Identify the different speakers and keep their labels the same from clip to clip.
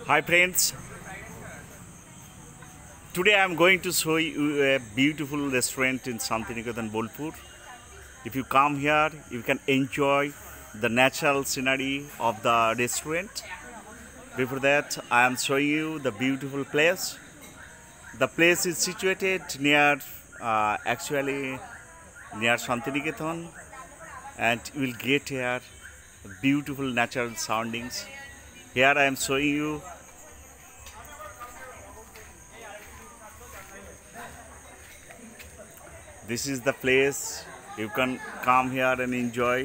Speaker 1: Hi friends, today I am going to show you a beautiful restaurant in Santiniketan, Bolpur. If you come here, you can enjoy the natural scenery of the restaurant. Before that, I am showing you the beautiful place. The place is situated near, actually near Santiniketan, and you will get here beautiful natural surroundings. Here I am showing you. This is the place you can come here and enjoy.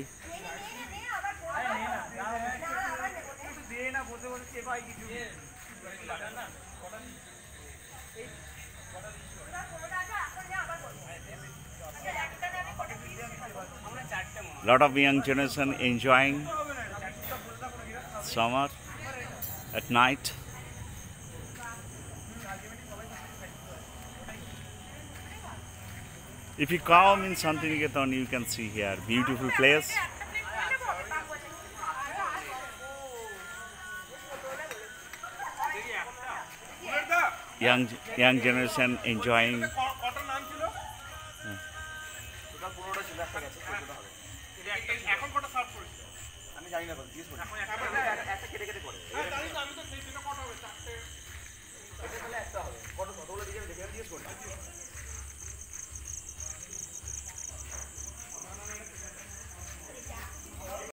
Speaker 1: Lot of young generation enjoying summer at night. If you come in Santiniketan, you can see here beautiful place. Young generation enjoying.